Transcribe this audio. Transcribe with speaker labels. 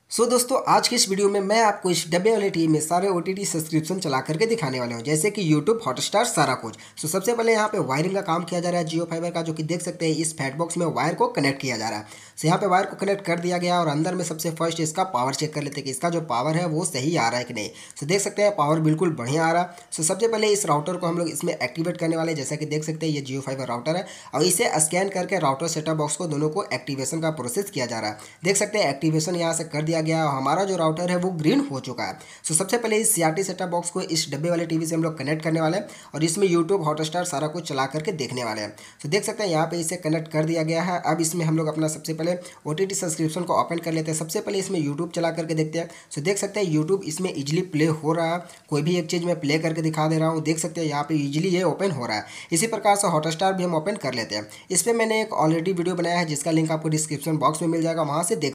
Speaker 1: दोस्तों आज की इस वीडियो में मैं आपको इस डब्बे वाले टीवी में सारे OTT सब्सक्रिप्शन चला करके दिखाने वाले हूं, जैसे कि यूट्यूब, हॉटस्टार, सारा कुछ। सबसे पहले यहाँ पे वायरिंग का काम किया जा रहा है जियो फाइबर का, जो कि देख सकते हैं इस फैट बॉक्स में वायर को कनेक्ट किया जा रहा है। यहाँ पे वायर को कनेक्ट कर दिया गया और अंदर में सबसे फर्स्ट इसका पावर चेक कर लेते हैं कि इसका जो पावर है वो सही आ रहा है कि नहीं। देख सकते हैं पावर बिल्कुल बढ़िया आ रहा है। सबसे पहले इस राउटर को हम लोग इसमें एक्टिवेट करने वाले हैं। जैसा कि देख सकते हैं ये जियो फाइबर राउटर है और इसे स्कैन करके राउटर सेटअप बॉक्स को दोनों को एक्टिवेशन का प्रोसेस किया जा रहा है। देख सकते हैं एक्टिवेशन यहाँ से कर दिया गया और हमारा जो राउटर है वो ग्रीन हो चुका है। सबसे पहले इस CRT सेटअप बॉक्स को इस डब्बे वाले टीवी से हम लोग कनेक्ट करने वाले हैं और इसमें यूट्यूब, हॉटस्टार सारा कुछ चला करके देखने वाले हैं। देख सकते हैं यहाँ पे इसे कनेक्ट कर दिया गया है। अब इसमें हम लोग अपना सबसे पहले OTT सब्सक्रिप्शन को ओपन कर लेते हैं। सबसे पहले इसमें यूट्यूब चला करके देखते हैं। देख सकते हैं यूट्यूब इसमें इजिली प्ले हो रहा है। कोई भी एक चीज़ मैं प्ले करके दिखा दे रहा हूँ, देख सकते हैं यहाँ पे इजिली ये ओपन हो रहा है। इसी प्रकार से हॉटस्टार भी हम ओपन कर लेते हैं। इस पर मैंने एक ऑलरेडी वीडियो बनाया है जिसका लिंक आपको डिस्क्रिप्शन बॉक्स में मिल जाएगा, वहाँ से देख